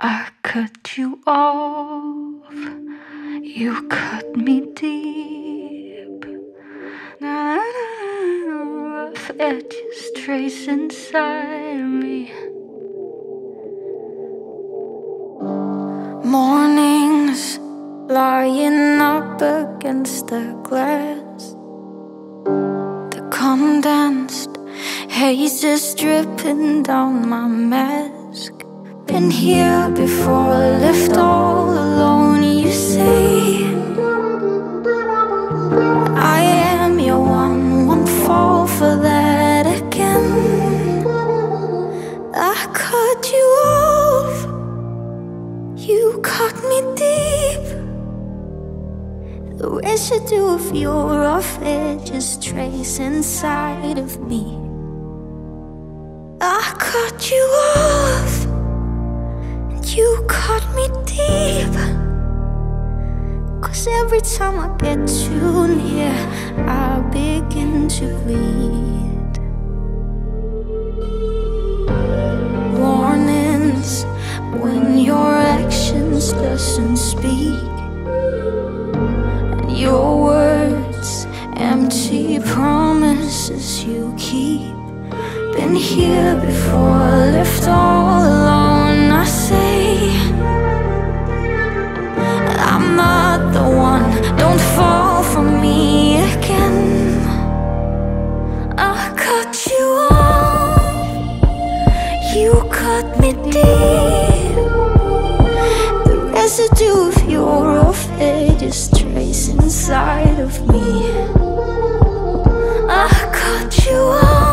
I cut you off, you cut me deep. Rough edges trace inside me. Mornings lying up against the glass, the condensed haze is dripping down my mask. Been here before, left all alone. You say I am your one, won't fall for that again. I cut you off, you cut me deep. The residue of your rough edges trace inside of me. I cut you off, you cut me deep. 'Cause every time I get too near, I begin to bleed. Warnings when your actions doesn't speak, and your words empty promises you keep. Been here before, left all alone. I say I'm not the one, don't fall for me again. I cut you off, you cut me deep. The residue of your rough edges trace inside of me. I cut you off,